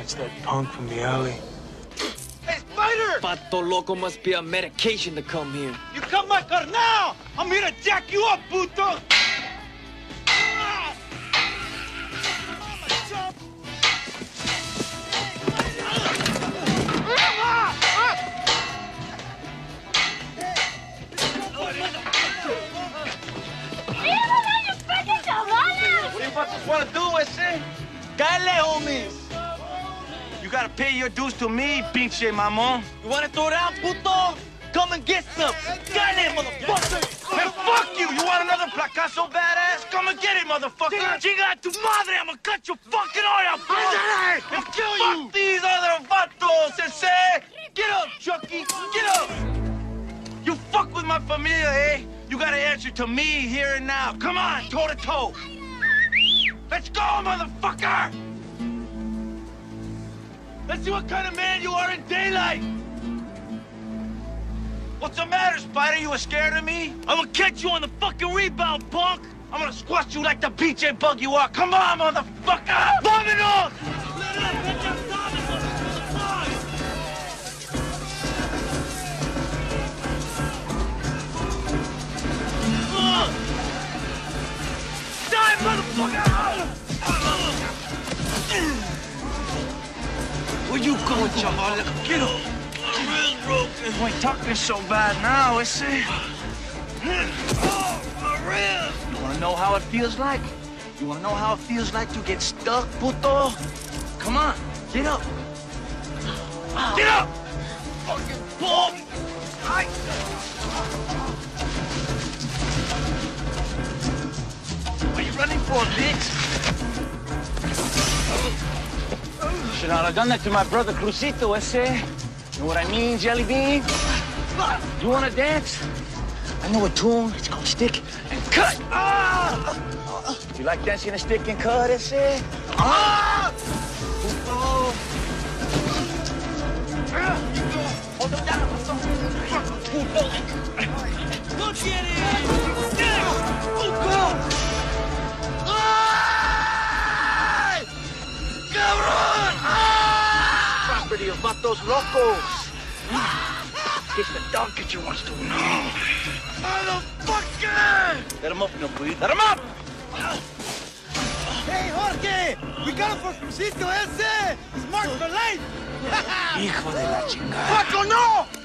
It's that punk from the alley. Hey, Spider! Pato Loco must be a medication to come here. You come my car now! I'm here to jack you up, puto! What do you fuckers want to do, ese? Dale, homies! You gotta pay your dues to me, pinche mamon. You wanna throw down, puto? Come and get some. Dale, motherfucker! Man, fuck you! You want another placazo badass? Come and get it, motherfucker! Chinga tu madre! I'm gonna cut your fucking eye out, bitch! And kill you! Fuck these other vatos, ese! Get up, Chucky! Get up! You fuck with my familia, eh? You gotta answer to me here and now. Come on, toe to toe. Let's go, motherfucker! Let's see what kind of man you are in daylight. What's the matter, Spider? You were scared of me? I'm gonna catch you on the fucking rebound, punk! I'm gonna squash you like the PJ bug you are. Come on, motherfucker! Vámonos! Die, motherfucker! Where you going, chaval? Get up! You ain't talking so bad now, is it? Oh, my ribs! You wanna know how it feels like? You wanna know how it feels like to get stuck, puto? Come on, get up. Get up! Fucking punk! What are you running for, bitch? Should not have done that to my brother Crucito, ese. You know what I mean, Jelly Bean? You wanna dance? I know a tune. It's called Stick and Cut. Ah! You like dancing a stick and cut, ese? Ah! Puto. Hold him down, puto. Look at it! Puto! Ay! Cabrón! Ah! Property of Vatos Locos. It's the dog that you wants to know. Motherfucker! Let him up, no, please. Let him up! Hey, Jorge! We got him for Crucito ese! He's marked for life! Hijo de la chingada. Paco, no!